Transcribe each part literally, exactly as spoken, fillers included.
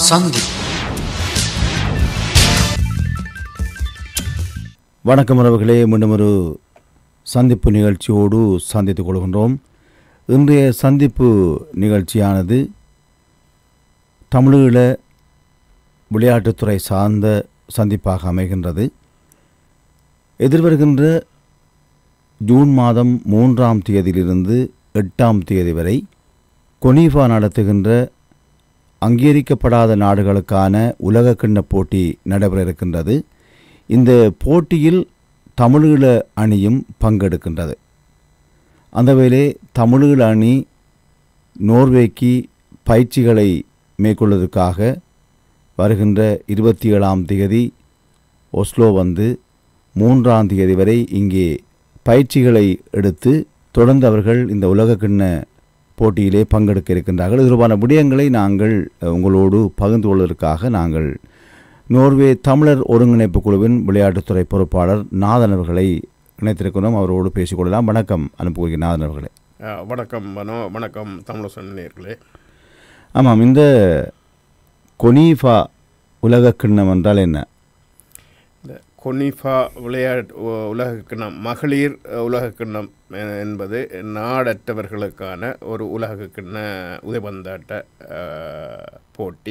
சந்தி. வணக்கம் உறவுகளே, மீண்டும் ஒரு சந்திப்பு நிகழ்ச்சியோடு சந்தித்துக் கொள்கின்றோம். இன்றைய சந்திப்பு நிகழ்ச்சியானது தமிழீழ விளையாட்டுத்துறை சார்ந்த சந்திப்பாக அமைகின்றது. எதிர்வருகின்ற ஜூன் மாதம் மூன்றாம் தேதியிலிருந்து எட்டாம் தேதி வரை கொனிஃபா நடத்துகின்ற அங்கீகரிக்கப்படாத நாடுகளுக்கான உலகக்கிண்ண போட்டி நடைபெற இருக்கின்றது. இந்த போட்டியில் தமிழீழ அணியும் பங்கெடுக்கின்றது. அந்த வேளை தமிழீழ அணி நோர்வேக்கு பயிற்சிகளை மேற்கொள்வதற்காக வருகின்ற இருபத்தி ஏழாம் தேதி ஒஸ்லோ வந்து மூன்றாம் தேதி வரை இங்கே பயிற்சிகளை எடுத்து தொடர்ந்து அவர்கள் இந்த உலகக்கிண்ண போட்டியிலே பங்கெடுக்க இருக்கின்றார்கள். இது தொடர்பான விடயங்களை நாங்கள் உங்களோடு பகிர்ந்து கொள்வதற்காக நாங்கள் நோர்வே தமிழர் ஒருங்கிணைப்பு குழுவின் விளையாட்டுத்துறை பொறுப்பாளர் நாதன் அவர்களை இணைத்திருக்கிறோம். அவரோடு பேசிக்கொள்ளலாம். வணக்கம் அனுப்புகிற நாதன் அவர்களே. வணக்கம் மனோ. வணக்கம் தமிழ் நேயர்களே. ஆமாம், இந்த கொனிஃபா உலகக்கிண்ணம் என்றால் என்ன? இந்த கொனிஃபா விளையாட்டு உலகக்கிண்ணம், மகளிர் உலகக்கிண்ணம் என்பது நாடற்றவர்களுக்கான ஒரு உலகக்கிண்ண உதைபந்தாட்ட போட்டி.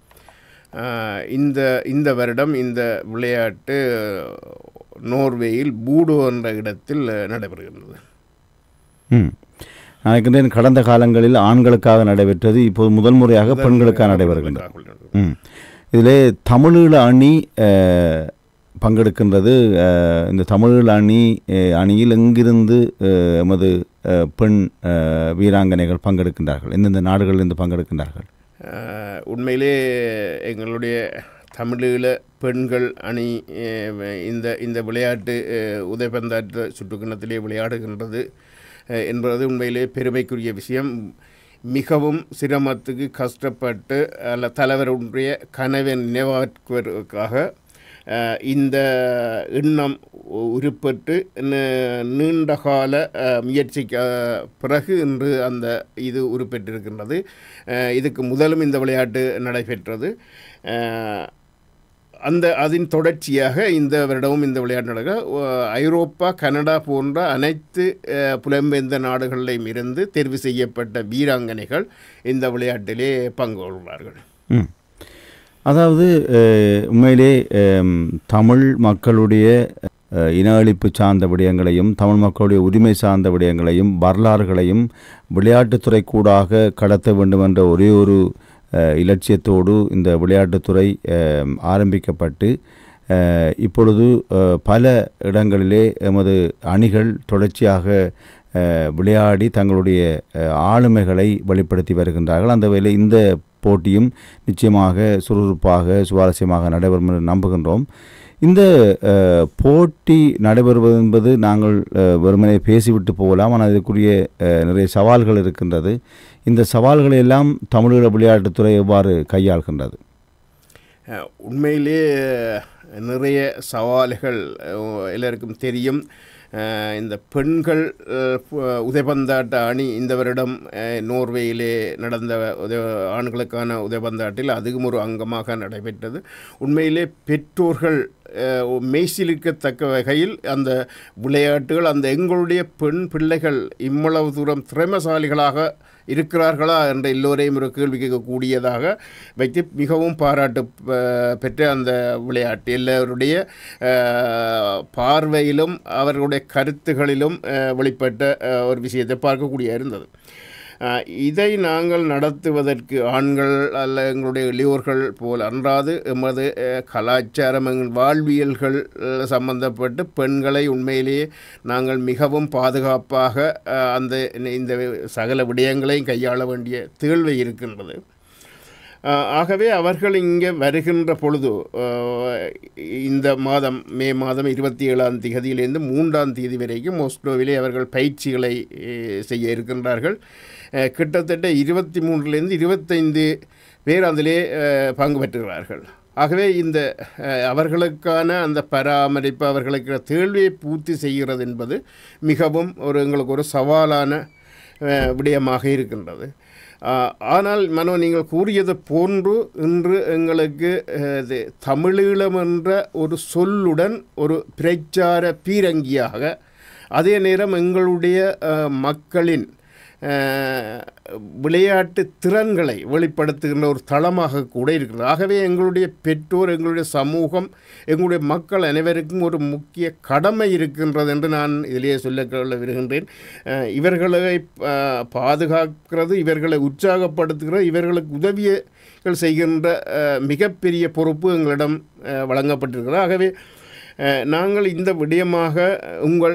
இந்த இந்த வருடம் இந்த விளையாட்டு நோர்வேயில் பூடோ என்ற இடத்தில் நடைபெறுகின்றது. ம் நான் கடந்த காலங்களில் ஆண்களுக்காக நடைபெற்றது, இப்போது முதல் முறையாக பெண்களுக்காக நடைபெறுகின்றது. ம் இதிலே தமிழீழ அணி பங்கெடுக்கின்றது. இந்த தமிழீழ அணி அணியில் எங்கிருந்து எமது பெண் வீராங்கனைகள் பங்கெடுக்கின்றார்கள்? எந்தெந்த நாடுகளிலிருந்து பங்கெடுக்கின்றார்கள்? உண்மையிலே எங்களுடைய தமிழீழ பெண்கள் அணி இந்த இந்த விளையாட்டு உதைபந்தாட்ட சுற்றுக்கிண்ணத்திலே விளையாடுகின்றது என்பது உண்மையிலே பெருமைக்குரிய விஷயம். மிகவும் சிரமத்துக்கு கஷ்டப்பட்டு அல்ல தலைவருடைய கனவை நினைவாக்குவதற்காக இந்த எண்ணம் உருப்பட்டு நீண்டகால முயற்சிக்கு பிறகு இன்று அந்த இது உருப்பெற்றிருக்கின்றது. இதுக்கு முதலும் இந்த விளையாட்டு நடைபெற்றது. அந்த அதன் தொடர்ச்சியாக இந்த வருடமும் இந்த விளையாட்டு நடக்க ஐரோப்பா, கனடா போன்ற அனைத்து புலம்பெயர்ந்த நாடுகளிலும் இருந்து தேர்வு செய்யப்பட்ட வீராங்கனைகள் இந்த விளையாட்டிலே பங்கு கொள்வார்கள். ம் அதாவது உண்மையிலே தமிழ் மக்களுடைய இன அழிப்பு சார்ந்த விடயங்களையும் தமிழ் மக்களுடைய உரிமை சார்ந்த விடயங்களையும் வரலாறுகளையும் விளையாட்டுத்துறை கூடாக கடத்த வேண்டும் என்ற ஒரே ஒரு இலட்சியத்தோடு இந்த விளையாட்டுத்துறை ஆரம்பிக்கப்பட்டு இப்பொழுது பல இடங்களிலே எமது அணிகள் தொடர்ச்சியாக விளையாடி தங்களுடைய ஆளுமைகளை வெளிப்படுத்தி வருகின்றார்கள். அந்த வேளை இந்த போட்டியும் நிச்சயமாக சுறுசுறுப்பாக சுவாரஸ்யமாக நடைபெறும் என்று நம்புகின்றோம். இந்த போட்டி நடைபெறுவது என்பது நாங்கள் வெறுமனே பேசிவிட்டு போகலாம், ஆனால் இதுக்குரிய நிறைய சவால்கள் இருக்கின்றது. இந்த சவால்களை எல்லாம் தமிழீழ விளையாட்டுத்துறை எவ்வாறு கையாள்கின்றது? உண்மையிலே நிறைய சவால்கள் எல்லாருக்கும் தெரியும். இந்த பெண்கள் உதைபந்தாட்ட அணி இந்த வருடம் நோர்வேயிலே நடந்த உத ஆண்களுக்கான உதைபந்தாட்டில் அதுவும் ஒரு அங்கமாக நடைபெற்றது. உண்மையிலே பெற்றோர்கள் மெய்சிலிருக்கத்தக்க வகையில் அந்த விளையாட்டுகள், அந்த எங்களுடைய பெண் பிள்ளைகள் இவ்வளவு தூரம் திறமைசாலிகளாக இருக்கிறார்களா என்ற எல்லோரையும் ஒரு கேள்வி கேட்கக்கூடியதாக வைத்து மிகவும் பாராட்டு பெற்ற அந்த விளையாட்டு எல்லோருடைய பார்வையிலும் அவர்களுடைய கருத்துகளிலும் வெளிப்பட்ட ஒரு விஷயத்தை பார்க்கக்கூடிய இருந்தது. இதை நாங்கள் நடத்துவதற்கு ஆண்கள் அல்ல எங்களுடைய இளையோர்கள் போல் அன்றாது எமது கலாச்சாரம், எங்கள் வாழ்வியல்கள் சம்பந்தப்பட்டு பெண்களை உண்மையிலேயே நாங்கள் மிகவும் பாதுகாப்பாக அந்த இந்த சகல விடயங்களையும் கையாள வேண்டிய தேவை இருக்கின்றது. ஆகவே அவர்கள் இங்கே வருகின்ற பொழுது இந்த மாதம் மே மாதம் இருபத்தி ஏழாம் தேதியிலிருந்து மூன்றாம் தேதி வரைக்கும் ஒஸ்லோவிலே அவர்கள் பயிற்சிகளை செய்ய இருக்கின்றார்கள். கிட்டத்தட்ட இருபத்தி மூன்றிலிருந்து இருபத்தைந்து பேர் அதிலே பங்கு பெற்றுகிறார்கள். ஆகவே இந்த அவர்களுக்கான அந்த பராமரிப்பு, அவர்களுக்கு தேவையை பூர்த்தி செய்கிறது என்பது மிகவும் ஒரு எங்களுக்கு ஒரு சவாலான விடயமாக இருக்கின்றது. ஆனால் மனோ நீங்கள் கூறியது போன்று இன்று எங்களுக்கு தமிழீழம் என்ற ஒரு சொல்லுடன் ஒரு பிரச்சார பீரங்கியாக, அதே நேரம் எங்களுடைய மக்களின் விளையாட்டு திறன்களை வெளிப்படுத்துகின்ற ஒரு தளமாக கூட இருக்கிறது. ஆகவே எங்களுடைய பெற்றோர், எங்களுடைய சமூகம், எங்களுடைய மக்கள் அனைவருக்கும் ஒரு முக்கிய கடமை இருக்கின்றது என்று நான் இதிலேயே சொல்ல விரும்புகின்றேன். இவர்களை பாதுகாக்கிறது, இவர்களை உற்சாகப்படுத்துகிறது, இவர்களுக்கு உதவிகள் செய்கின்ற மிகப்பெரிய பொறுப்பு எங்களிடம் வழங்கப்பட்டிருக்கிறது. ஆகவே நாங்கள் இந்த விடயமாக உங்கள்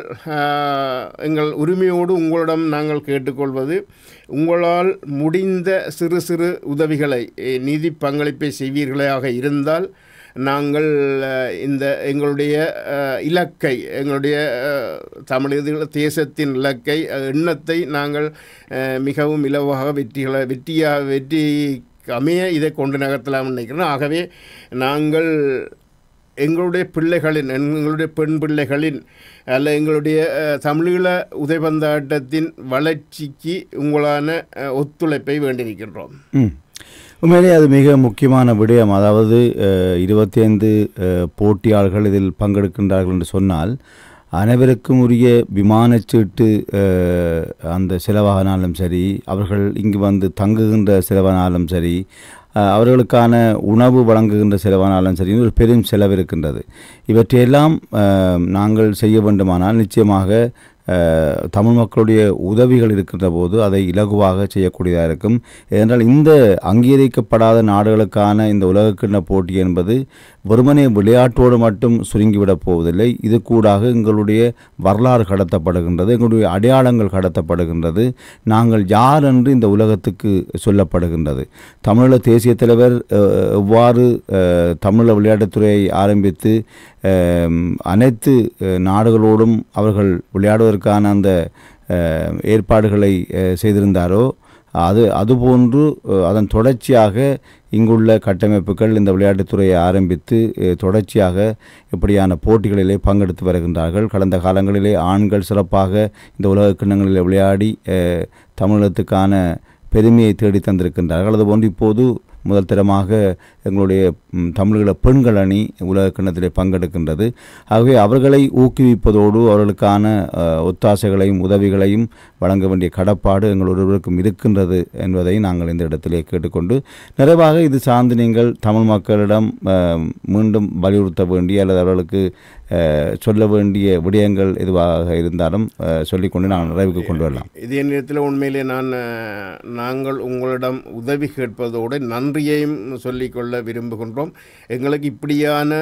எங்கள் உரிமையோடு உங்களிடம் நாங்கள் கேட்டுக்கொள்வது, உங்களால் முடிந்த சிறு சிறு உதவிகளை, நிதி பங்களிப்பை செய்வீர்களாக இருந்தால் நாங்கள் இந்த எங்களுடைய இலக்கை, எங்களுடைய தமிழக தேசத்தின் இலக்கை, எண்ணத்தை நாங்கள் மிகவும் இலவாக வெற்றிகளை வெற்றியாக வெற்றி அமைய இதை கொண்டு நகர்த்தலாம் நினைக்கிறோம். ஆகவே நாங்கள் எங்களுடைய பிள்ளைகளின், எங்களுடைய பெண் பிள்ளைகளின் அல்ல எங்களுடைய தமிழீழ உதைபந்தாட்டத்தின் வளர்ச்சிக்கு உங்களான ஒத்துழைப்பை வேண்டியிருக்கின்றோம். உண்மையிலே அது மிக முக்கியமான விடயம். அதாவது இருபத்தி ஐந்து போட்டியாளர்கள் இதில் பங்கெடுக்கின்றார்கள் என்று சொன்னால் அனைவருக்கும் உரிய விமானச்சீட்டு அந்த செலவானாலும் சரி, அவர்கள் இங்கு வந்து தங்குகின்ற செலவானாலும் சரி, அவர்களுக்கான உணவு வழங்குகின்ற செலவானாலும் சரி, ஒரு பெரும் செலவு இருக்கின்றது. இவற்றையெல்லாம் நாங்கள் செய்ய வேண்டுமானால் நிச்சயமாக தமிழ் மக்களுடைய உதவிகள் இருக்கின்ற போது அதை இலகுவாக செய்யக்கூடியதாக இருக்கும். ஏனென்றால் இந்த அங்கீகரிக்கப்படாத நாடுகளுக்கான இந்த உலகக்கிண்ண போட்டி என்பது வெறுமனே விளையாட்டோடு மட்டும் சுருங்கிவிடப் போவதில்லை. இது கூடாக எங்களுடைய வரலாறு கடத்தப்படுகின்றது, எங்களுடைய அடையாளங்கள் கடத்தப்படுகின்றது, நாங்கள் யார் என்று இந்த உலகத்துக்கு சொல்லப்படுகின்றது. தமிழீழ தேசிய தலைவர் எவ்வாறு தமிழீழ விளையாட்டுத்துறையை ஆரம்பித்து அனைத்து நாடுகளோடும் அவர்கள் விளையாடுவதற்கான அந்த ஏற்பாடுகளை செய்திருந்தாரோ அது அதுபோன்று அதன் தொடர்ச்சியாக இங்குள்ள கட்டமைப்புகள் இந்த விளையாட்டுத்துறையை ஆரம்பித்து தொடர்ச்சியாக இப்படியான போட்டிகளிலே பங்கெடுத்து வருகின்றார்கள். கடந்த காலங்களிலே ஆண்கள் சிறப்பாக இந்த உலக கிண்ணங்களில் விளையாடி தமிழகத்துக்கான பெருமையை தேடி தந்திருக்கின்றார்கள். அதுபோன்று இப்போது முதல் தரமாக எங்களுடைய தமிழீழ பெண்கள் அணி உலக கிண்ணத்திலே பங்கெடுக்கின்றது. ஆகவே அவர்களை ஊக்குவிப்பதோடு அவர்களுக்கான ஒத்தாசைகளையும் உதவிகளையும் வழங்க வேண்டிய கடப்பாடு எங்கள் ஒருவருக்கும் இருக்கின்றது என்பதை நாங்கள் இந்த இடத்திலே கேட்டுக்கொண்டு, நிறைவாக இது சார்ந்து நீங்கள் தமிழ் மக்களிடம் மீண்டும் வலியுறுத்த வேண்டிய அல்லது அவர்களுக்கு சொல்ல வேண்டிய விடயங்கள் எதுவாக இருந்தாலும் சொல்லிக்கொண்டு நான் நிறைவுக்கு கொண்டு வரலாம். இதே நேரத்தில் உண்மையிலே நான் நாங்கள் உங்களிடம் உதவி கேட்பதோடு நன்றியையும் சொல்லிக்கொள்ள விரும்புகின்றோம். எங்களுக்கு இப்படியான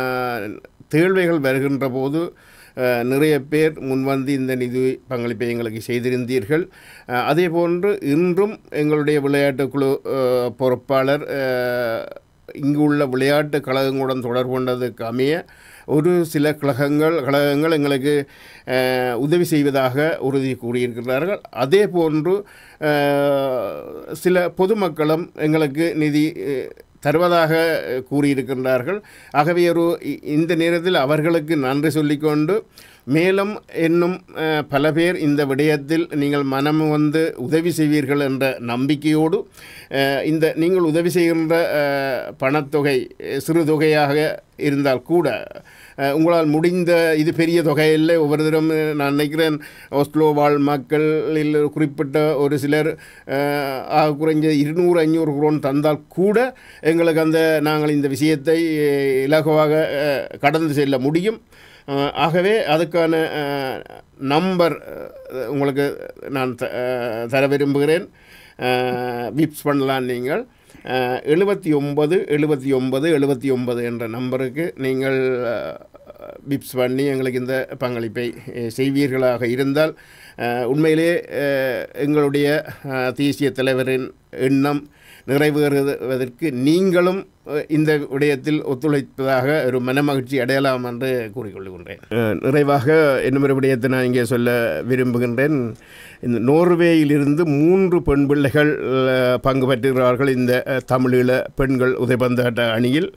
தேழ்வைகள் வருகின்ற போது நிறைய பேர் முன்வந்து இந்த நிதி பங்களிப்பை எங்களுக்கு செய்திருந்தீர்கள். அதே போன்று இன்றும் எங்களுடைய விளையாட்டுக்குழு பொறுப்பாளர் இங்கு உள்ள விளையாட்டு கழகங்களுடன் தொடர்பு கொண்டதுக்கு அமைய ஒரு சில கழகங்கள் கழகங்கள் எங்களுக்கு உதவி செய்வதாக உறுதி கூறியிருக்கிறார்கள். அதே போன்று சில பொதுமக்களும் எங்களுக்கு நிதி தருவதாக கூறியிருக்கின்றார்கள். ஆகவே ஒரு இந்த நேரத்தில் அவர்களுக்கு நன்றி சொல்லிக்கொண்டு, மேலும் இன்னும் பல பேர் இந்த விடயத்தில் நீங்கள் மனம் வந்து உதவி செய்வீர்கள் என்ற நம்பிக்கையோடு இந்த நீங்கள் உதவி செய்கின்ற பணத்தொகை சிறு தொகையாக இருந்தால் கூட உங்களால் முடிந்த, இது பெரிய தொகை இல்லை, ஒவ்வொரு தரம் நான் நினைக்கிறேன் ஓஸ்லோ வாழ் மக்களில் குறிப்பிட்ட ஒரு சிலர் குறைஞ்ச இருநூறு ஐநூறு குரோன் தந்தால் கூட எங்களுக்கு அந்த நாங்கள் இந்த விஷயத்தை இலகுவாக கடந்து செல்ல முடியும். ஆகவே அதுக்கான நம்பர் உங்களுக்கு நான் தர விரும்புகிறேன். விப்ஸ் பண்ணலாம். நீங்கள் எழுபத்தி ஒன்பது எழுபத்தி ஒன்பது எழுபத்தி ஒன்பது என்ற நம்பருக்கு நீங்கள் விப்ஸ் பண்ணி எங்களுக்கு இந்த பங்களிப்பை செய்வீர்களாக இருந்தால் உண்மையிலே எங்களுடைய தேசிய தலைவரின் எண்ணம் நிறைவேறுவதற்கு நீங்களும் இந்த விடயத்தில் ஒத்துழைப்பதாக ஒரு மனமகிழ்ச்சி அடையலாம் என்று கூறிக்கொள்கின்றேன். நிறைவாக இன்னொரு விடயத்தை நான் இங்கே சொல்ல விரும்புகின்றேன். இந்த நோர்வேயிலிருந்து மூன்று பெண் பிள்ளைகள் பங்கு பெற்றுகிறார்கள் இந்த தமிழீழ பெண்கள் உதைபந்தாட்ட அணியில்.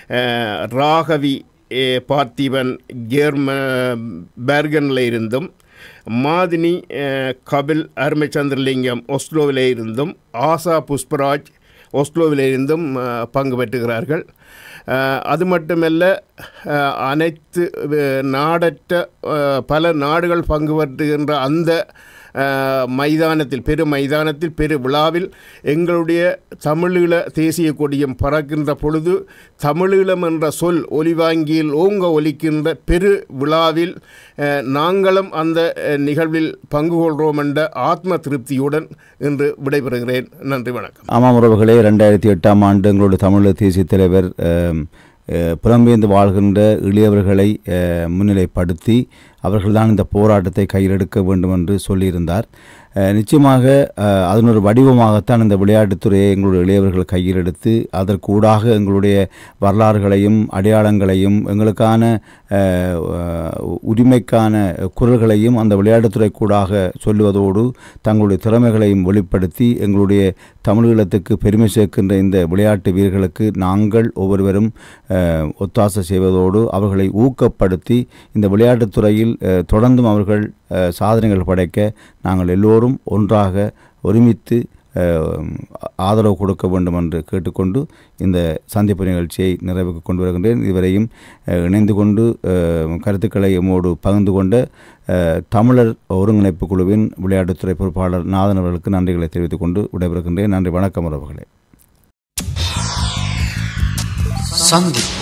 ராகவி பார்த்திபன் ஜேர்ம பேர்கனில் இருந்தும், மாதினி கபில் அருமைச்சந்திரலிங்கம் ஒஸ்லோவிலே இருந்தும் ஆசா புஷ்பராஜ் ஒஸ்லோவிலே இருந்தும் பங்கு பெற்றுகிறார்கள். அது மட்டுமல்ல, அனைத்து நாடற்ற பல நாடுகள் பங்கு பெற்றுகின்ற அந்த மைதானத்தில் பெரு மைதானத்தில் பெரு விழாவில் எங்களுடைய தமிழீழ தேசிய கொடியும் பறக்கின்ற பொழுது தமிழீழம் என்ற சொல் ஒலிவாங்கியில் ஓங்க ஒலிக்கின்ற பெரு விழாவில் நாங்களும் அந்த நிகழ்வில் பங்கு கொள்கிறோம் என்ற ஆத்ம திருப்தியுடன் இன்று விடைபெறுகிறேன். நன்றி, வணக்கம். ஆமாம் உறவுகளே, ரெண்டாயிரத்தி எட்டாம் ஆண்டு எங்களுடைய தமிழீழ தேசிய தலைவர் புலம்பெயர்ந்து வாழ்கின்ற இளையவர்களை முன்னிலைப்படுத்தி அவர்கள்தான் இந்த போராட்டத்தை கையில் எடுக்க வேண்டும் என்று சொல்லியிருந்தார். நிச்சயமாக அதனொரு வடிவமாகத்தான் இந்த விளையாட்டுத்துறையை எங்களுடைய இளையவர்கள் கையில் எடுத்து அதற்கூடாக எங்களுடைய வரலாறுகளையும் அடையாளங்களையும் எங்களுக்கான உரிமைக்கான குரல்களையும் அந்த விளையாட்டுத்துறை கூடாக சொல்லுவதோடு தங்களுடைய திறமைகளையும் வெளிப்படுத்தி எங்களுடைய தமிழீழத்துக்கு பெருமை சேர்க்கின்ற இந்த விளையாட்டு வீரர்களுக்கு நாங்கள் ஒவ்வொருவரும் ஒத்தாசை செய்வதோடு அவர்களை ஊக்கப்படுத்தி இந்த விளையாட்டுத்துறையில் தொடர்ந்தும் அவர்கள் சாதனைகள் படைக்க நாங்கள் எல்லோரும் ஒன்றாக ஒருமித்து ஆதரவு கொடுக்க வேண்டும் என்று கேட்டுக்கொண்டு இந்த சந்திப்பு நிகழ்ச்சியை நிறைவுக்கு கொண்டு வருகின்றேன். இதுவரையும் இணைந்து கொண்டு கருத்துக்களை எம்மோடு பகிர்ந்து கொண்ட தமிழர் ஒருங்கிணைப்பு குழுவின் விளையாட்டுத்துறை பொறுப்பாளர் நாதன் அவர்களுக்கு நன்றிகளை தெரிவித்துக் கொண்டு விடைபெறுகின்றேன். நன்றி, வணக்கம் உறவுகளே. சந்திப்பு